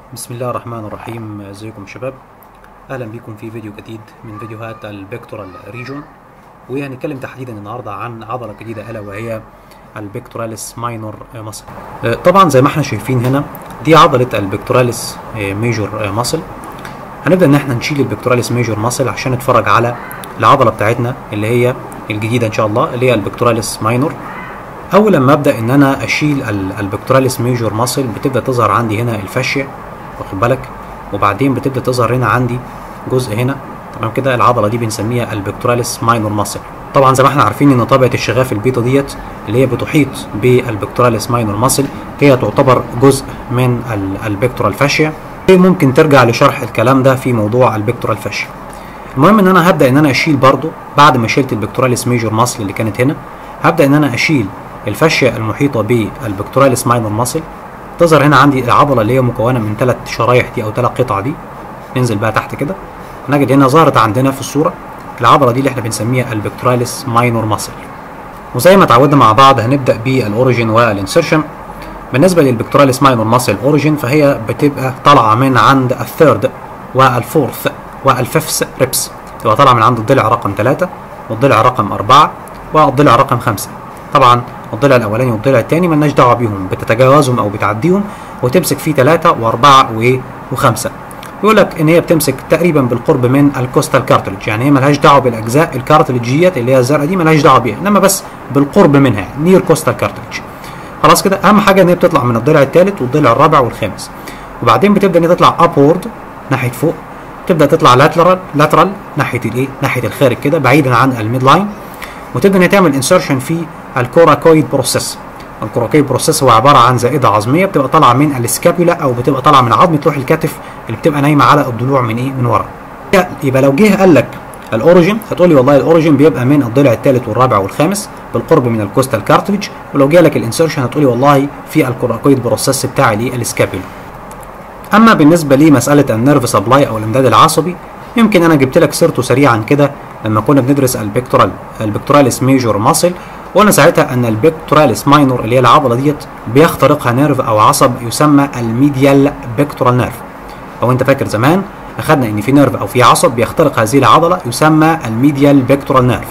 بسم الله الرحمن الرحيم. ازيكم شباب، اهلا بكم في فيديو جديد من فيديوهات البيكتورال ريجون، وهنتكلم تحديدا النهارده عن عضله جديده الا وهي البيكتوراليس ماينور ماسل. طبعا زي ما احنا شايفين هنا دي عضله البيكتوراليس ميجور ماسل. هنبدا ان احنا نشيل البيكتوراليس ميجور ماسل عشان نتفرج على العضله بتاعتنا اللي هي الجديده ان شاء الله اللي هي البيكتوراليس ماينور. اول لما ابدا ان انا اشيل البيكتوراليس ميجور ماسل بتبدا تظهر عندي هنا الفاشيا، واخد بالك، وبعدين بتبدا تظهر هنا عندي جزء هنا، تمام كده. العضله دي بنسميها البيكتوراليس ماينور ماسل. طبعا زي ما احنا عارفين ان طبقه الشغاف البيضاء ديت اللي هي بتحيط بالبيكتوراليس ماينور ماسل هي تعتبر جزء من البيكتورال فاشيا. ممكن ترجع لشرح الكلام ده في موضوع البيكتورال فاشيا. المهم ان انا هبدا ان انا اشيل برضو بعد ما شلت البيكتوراليس ميجور ماسل اللي كانت هنا، هبدا ان انا اشيل الفاشيا المحيطه بالبيكتوراليس ماينور ماسل. تظهر هنا عندي العضله اللي هي مكونه من 3 شرايح دي او 3 قطع دي. ننزل بقى تحت كده نجد هنا ظهرت عندنا في الصوره العضله دي اللي احنا بنسميها البيكتوراليس ماينور ماسل. وزي ما اتعودنا مع بعض هنبدا بالاوريجين والانسرشن. بالنسبه للبيكتوراليس ماينور ماسل اوريجين فهي بتبقى طالعه من عند الثيرد والفورث والفيفث ريبس، تبقى طالعه من عند الضلع رقم 3 والضلع رقم 4 والضلع رقم 5. طبعا الضلع الاولاني والضلع الثاني مالناش دعوه بيهم، بتتجاوزهم او بتعديهم وتمسك فيه 3 و4 و5. يقول لك ان هي بتمسك تقريبا بالقرب من الكوستال كارتلج، يعني هي مالهاش دعوه بالاجزاء الكارتلجيات اللي هي الزرقاء دي، مالهاش دعوه بيها، انما بس بالقرب منها نير كوستال كارتلج. خلاص كده. اهم حاجه ان هي بتطلع من الضلع الثالث والضلع الرابع والخامس، وبعدين بتبدا ان هي تطلع ابورد ناحيه فوق، تبدا تطلع لاترال ناحيه الايه، ناحيه الخارج كده بعيدا عن الميد لاين، وتبدا ان هي تعمل انسرشن في الكوراكويد بروسيس. الكوراكويد بروسيس هو عباره عن زائده عظميه بتبقى طالعه من السكابولا او بتبقى طالعه من عظمه لوح الكتف اللي بتبقى نايمه على الضلوع من ايه، من ورا. يبقى لو جه قال لك الاوريجين هتقول لي والله الاوريجين بيبقى من الضلع الثالث والرابع والخامس بالقرب من الكوستال كارتلج، ولو جه لك الانسرشن هتقول لي والله في الكوراكويد بروسيس بتاع الايه، السكابولا. اما بالنسبه لمساله النيرف سبلاي او الامداد العصبي، يمكن انا جبت لك سيرته سريعا كده لما كنا بندرس البيكتوراليس ميجور ماسل، وقلنا ساعتها ان البيكتوراليس ماينور اللي هي العضله ديت بيخترقها نيرف او عصب يسمى الميديال بيكتورال نيرف. لو انت فاكر زمان اخذنا ان في نيرف او في عصب بيخترق هذه العضله يسمى الميديال بيكتورال نيرف.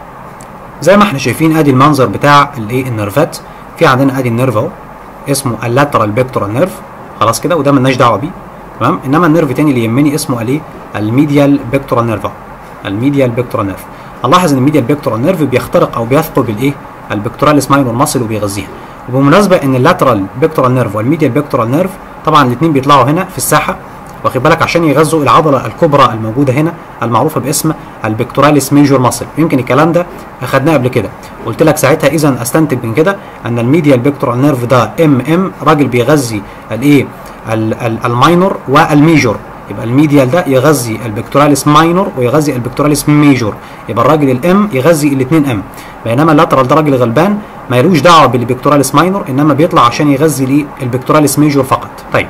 زي ما احنا شايفين ادي المنظر بتاع الايه، النيرفات. في عندنا ادي النيرف اهو اسمه اللاترال بيكتورال نيرف، خلاص كده، وده مالناش دعوه بيه، تمام. انما النيرف تاني اللي يهمني اسمه الايه، الميديال بيكتورال نيرف. الميديال بيكتورال نيرف، هنلاحظ ان الميديال بيكتورال نيرف بيخترق او بيثقب الايه، البيكتوراليس ماينور ماسل وبيغذيها. وبالمناسبه ان اللاترال بيكتورال نيرف والميديال بيكتورال نيرف طبعا الاثنين بيطلعوا هنا في الساحه، واخد بالك، عشان يغذوا العضله الكبرى الموجوده هنا المعروفه باسم البيكتوراليس ميجور ماسل. يمكن الكلام ده اخذناه قبل كده، قلت لك ساعتها اذا استنتج من كده ان الميديال بيكتورال نيرف ده راجل بيغذي الايه، الماينور والميجور. يبقى الميديال ده يغذي البيكتوراليس ماينور ويغذي البيكتوراليس ميجور، يبقى الراجل الام يغذي الاثنين ام. بينما اللاترال ده راجل غلبان ما يلوش دعوه بالبيكتوراليس ماينور، انما بيطلع عشان يغذي البيكتوراليس ميجور فقط. طيب،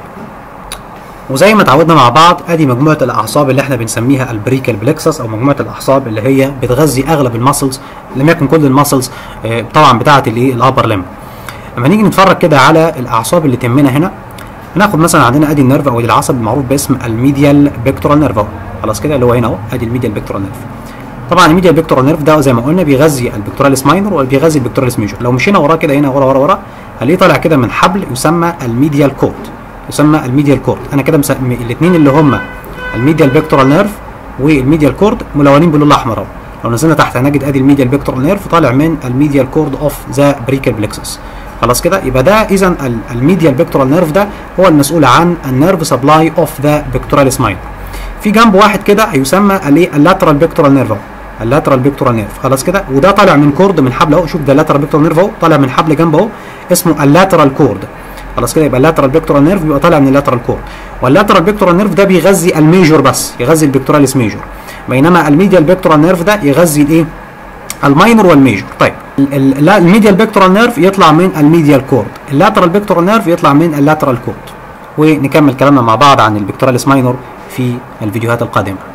وزي ما اتعودنا مع بعض ادي مجموعه الاعصاب اللي احنا بنسميها البريكال بلكسس، او مجموعه الاعصاب اللي هي بتغذي اغلب الماسلز، لم يكن كل الماسلز طبعا بتاعه الايه، الابر ليم. لما نيجي نتفرج كده على الاعصاب اللي تهمنا هنا، هناخد مثلا عندنا ادي النيرف او العصب المعروف باسم الميديال بيكتورال نيرف اهو، خلاص كده، اللي هو هنا اهو ادي الميديال بيكتورال نيرف. طبعا الميديال بيكتورال نيرف ده زي ما قلنا بيغذي البيكتوراليس ماينور وبيغذي البيكتوراليس ميجور. لو مشينا وراه كده هنا ورا هنلاقيه طالع كده من حبل يسمى الميديال كورد، يسمى الميديال كورد. انا كده مسمي الاثنين اللي هم الميديال بيكتورال نيرف والميديال كورد ملونين باللون الاحمر اهو. لو نزلنا تحت هنجد ادي الميديال بيكتورال نيرف طالع من الميديال كورد اوف ذا بريكال بلكسس، خلاص كده. يبقى ده اذا الميديال بيكتورال نيرف ده هو المسؤول عن النيرف سبلاي اوف ذا بيكتوراليس ماينور. في جنب واحد كده هيسمى اللاترال بيكتورال نيرف اهو، اللاترال بيكتورال نيرف، خلاص كده، وده طالع من كورد من حبل اهو. شوف ده اللاترال بيكتورال نيرف اهو طالع من حبل جنبه اهو اسمه اللاترال كورد، خلاص كده. يبقى اللاترال بيكتورال نيرف بيبقى طالع من اللاترال كورد، واللاترال بيكتورال نيرف ده بيغذي الميجور بس، يغذي البيكتوراليس ميجور، بينما الميديال بيكتورال نيرف ده يغذي الايه، الماينور والميجور. طيب، الميديال بيكتورال نيرف يطلع من الميديال كورد، اللاترال بيكتورال نيرف يطلع من اللاترال كورد. ونكمل كلامنا مع بعض عن البيكتوراليس ماينور في الفيديوهات القادمه.